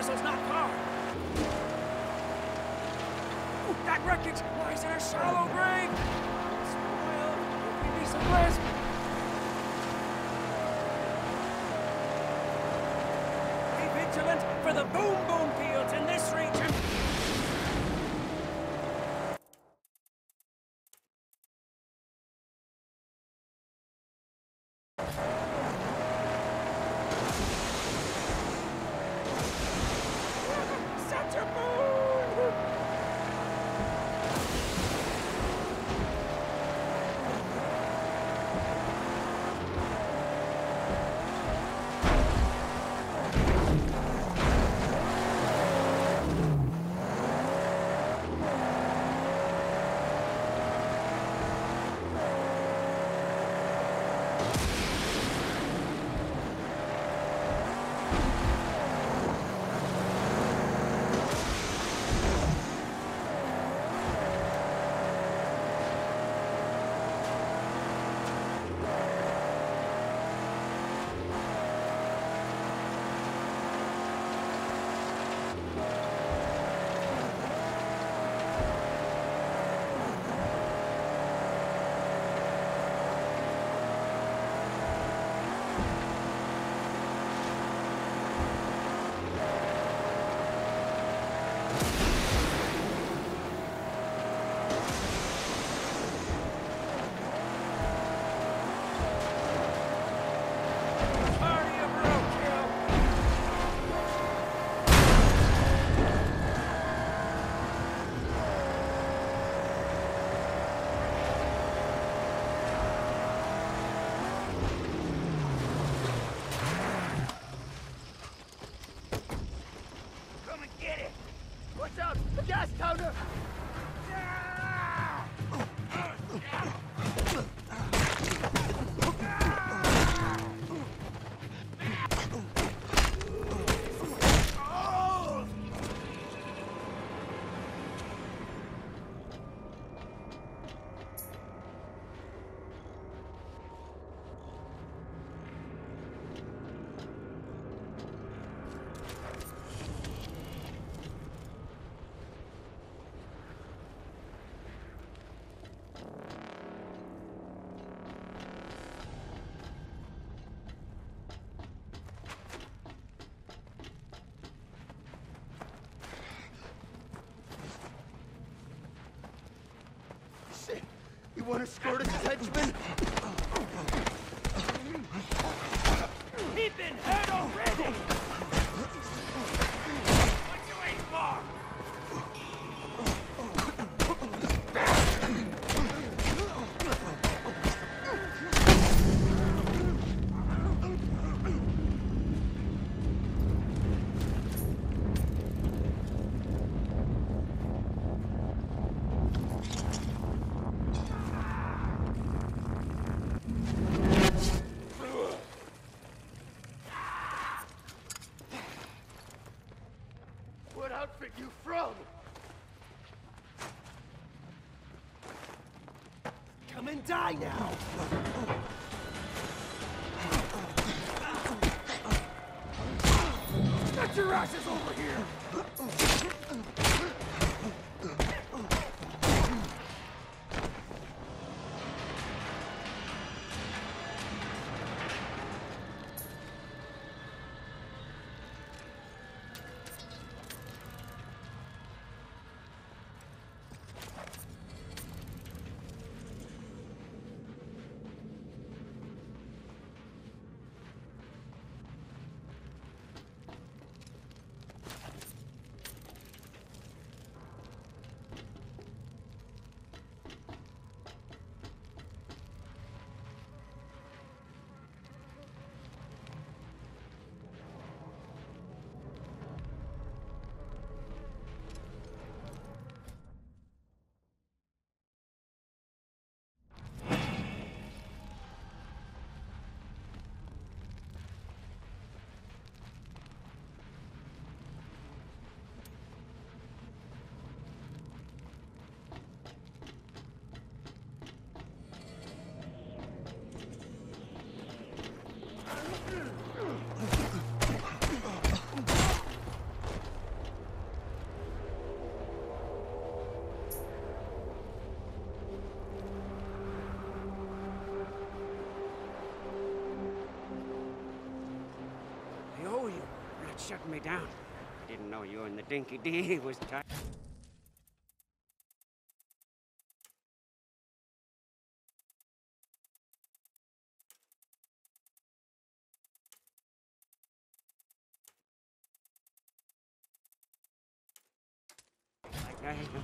castle's not far. Ooh, that wreckage lies in a shallow grave. Spoiled. Give me some rest. Be vigilant for the boom fields in this region. You want to skirt his henchmen? He's been hurt already! What you waiting for? What outfit you from? Come and die now! Get your asses over here! shutting me down. I didn't know you and the Dinky D was tight. Like I am.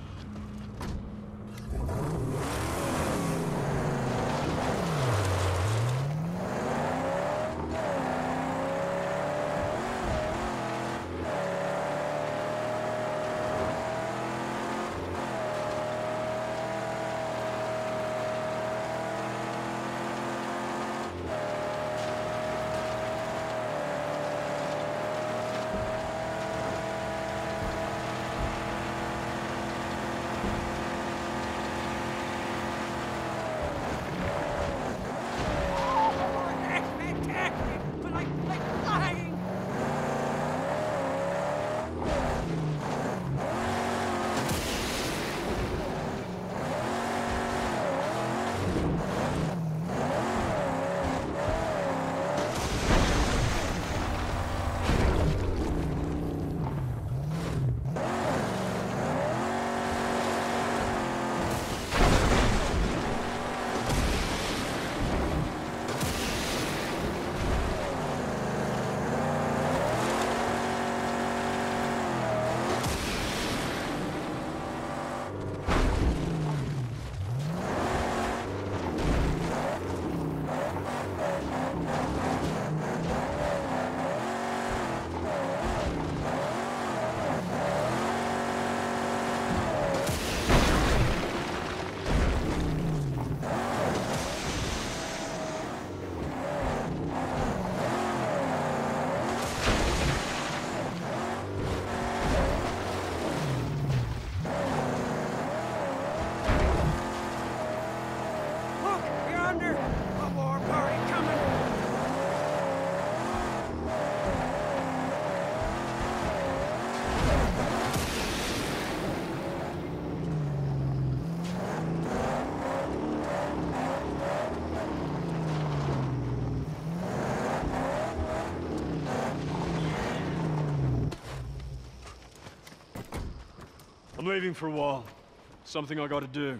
I'm leaving for a while. Something I gotta do.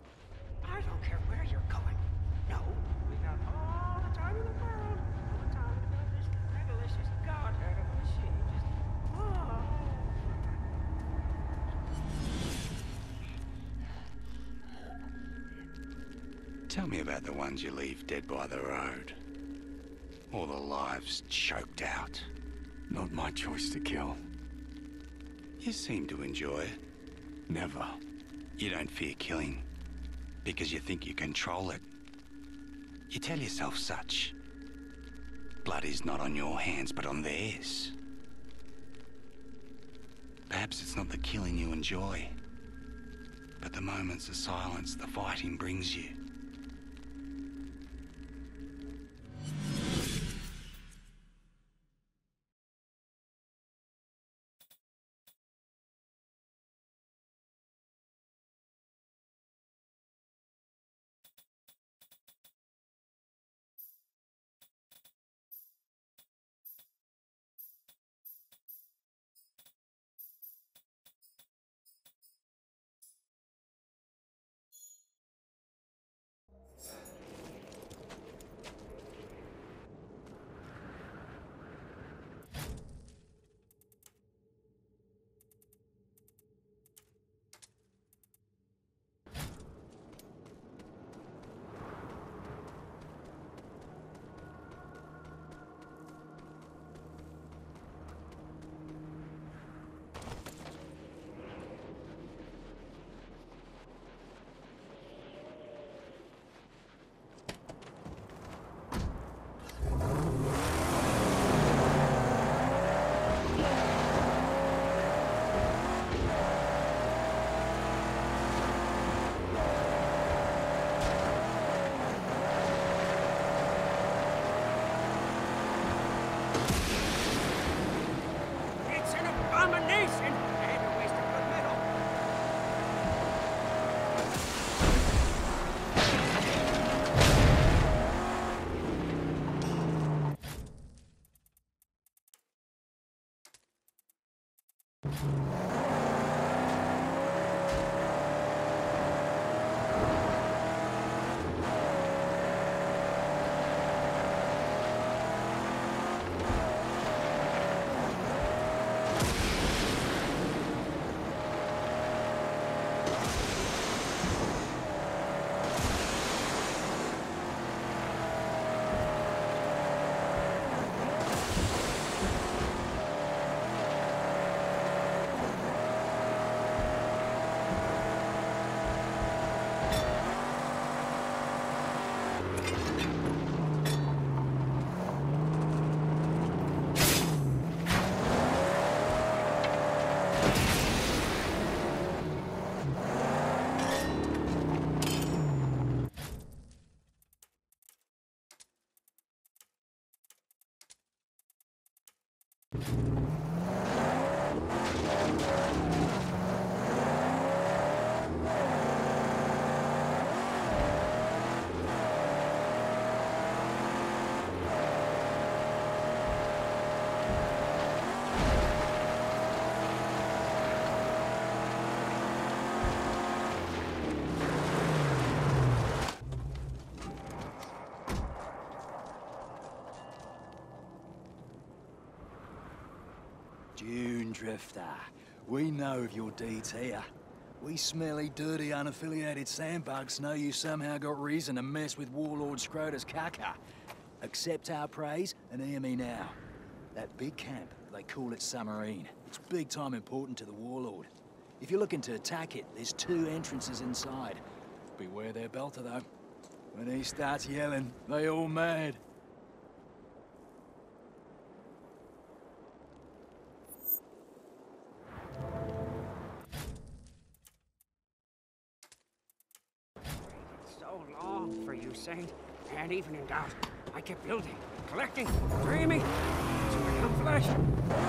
I don't care where you're going. No, we got all the time in the world. All the time to build this delicious godhead of a machine. Just, Tell me about the ones you leave dead by the road. All the lives choked out. Not my choice to kill. You seem to enjoy it. Never. You don't fear killing because you think you control it. You tell yourself such. Blood is not on your hands, but on theirs. Perhaps it's not the killing you enjoy, but the moments of silence the fighting brings you. Dune Drifter, we know of your deeds here. We smelly, dirty, unaffiliated sandbugs know you somehow got reason to mess with Warlord Scrotus caca. Accept our praise and hear me now. That big camp, they call it Summerine. It's big time important to the Warlord. If you're looking to attack it, there's 2 entrances inside. Beware their belter, though. When he starts yelling, they all mad. So long for you, Saint. And even in doubt, I kept building, collecting, dreaming. So I come flesh.